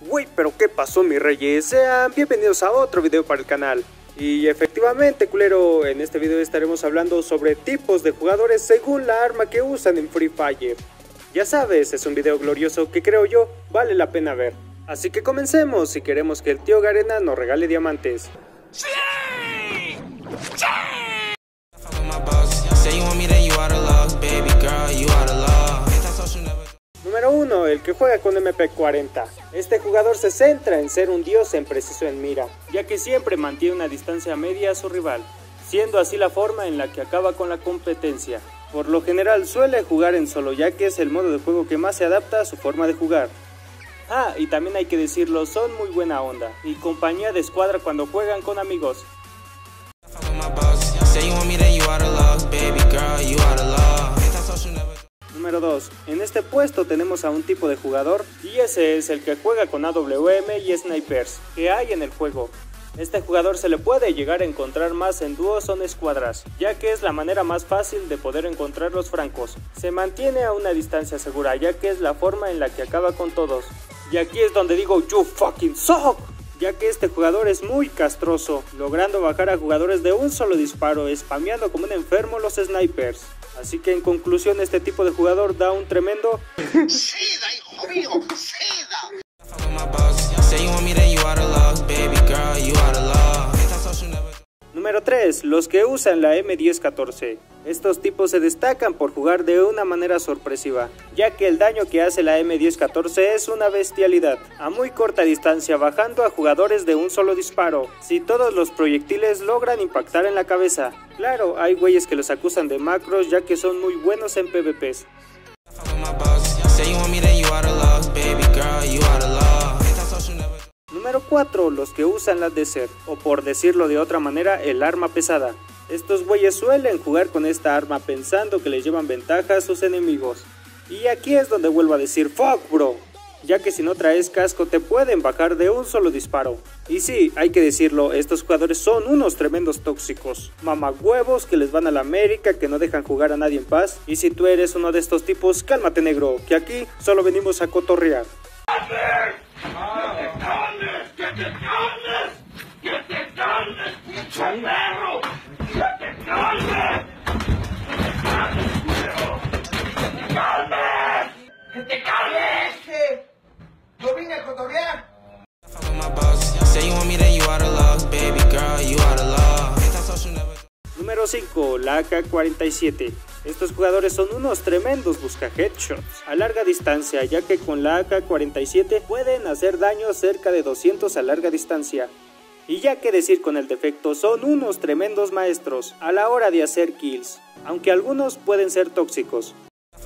Uy, pero ¿qué pasó, mis reyes? Sean bienvenidos a otro video para el canal. Y efectivamente, culero, en este video estaremos hablando sobre tipos de jugadores según la arma que usan en Free Fire. Ya sabes, es un video glorioso que creo yo vale la pena ver. Así que comencemos si queremos que el tío Garena nos regale diamantes. ¡Sí! ¡Sí! Número 1. El que juega con MP40. Este jugador se centra en ser un dios en preciso en mira, ya que siempre mantiene una distancia media a su rival, siendo así la forma en la que acaba con la competencia. Por lo general suele jugar en solo, ya que es el modo de juego que más se adapta a su forma de jugar. Ah, y también hay que decirlo, son muy buena onda y compañía de escuadra cuando juegan con amigos. Número 2. En este puesto tenemos a un tipo de jugador, y ese es el que juega con AWM y snipers que hay en el juego. Este jugador se le puede llegar a encontrar más en dúos o en escuadras, ya que es la manera más fácil de poder encontrar los francos. Se mantiene a una distancia segura, ya que es la forma en la que acaba con todos. Y aquí es donde digo you fucking suck, ya que este jugador es muy castroso, logrando bajar a jugadores de un solo disparo, spameando como un enfermo los snipers. Así que en conclusión, este tipo de jugador da un tremendo ¡SIDA, hijo mío! ¡SIDA! Número 3. Los que usan la M1014. Estos tipos se destacan por jugar de una manera sorpresiva, ya que el daño que hace la M1014 es una bestialidad, a muy corta distancia, bajando a jugadores de un solo disparo, si todos los proyectiles logran impactar en la cabeza. Claro, hay güeyes que los acusan de macros, ya que son muy buenos en PvPs. Número 4. Los que usan la Desert, o por decirlo de otra manera, el arma pesada. Estos güeyes suelen jugar con esta arma pensando que les llevan ventaja a sus enemigos. Y aquí es donde vuelvo a decir fuck bro, ya que si no traes casco te pueden bajar de un solo disparo. Y sí, hay que decirlo, estos jugadores son unos tremendos tóxicos, mamagüevos que les van a la América, que no dejan jugar a nadie en paz. Y si tú eres uno de estos tipos, cálmate negro, que aquí solo venimos a cotorrear. Yo vine a cotorrear. Número 5. La AK-47. Estos jugadores son unos tremendos busca headshots a larga distancia, ya que con la AK-47 pueden hacer daño cerca de 200 a larga distancia. Y ya que decir con el defecto, son unos tremendos maestros a la hora de hacer kills, aunque algunos pueden ser tóxicos.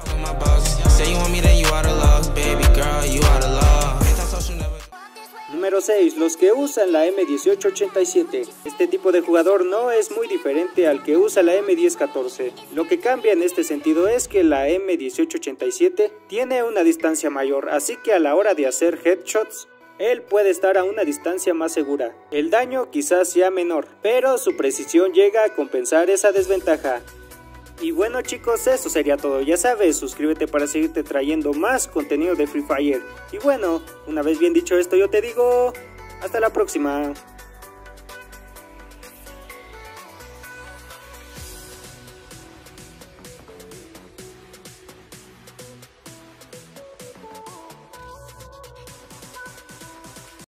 Número 6. Los que usan la M1887. Este tipo de jugador no es muy diferente al que usa la M1014. Lo que cambia en este sentido es que la M1887 tiene una distancia mayor, así que a la hora de hacer headshots, él puede estar a una distancia más segura. El daño quizás sea menor, pero su precisión llega a compensar esa desventaja. Y bueno chicos, eso sería todo. Ya sabes, suscríbete para seguirte trayendo más contenido de Free Fire. Y bueno, una vez bien dicho esto, yo te digo hasta la próxima.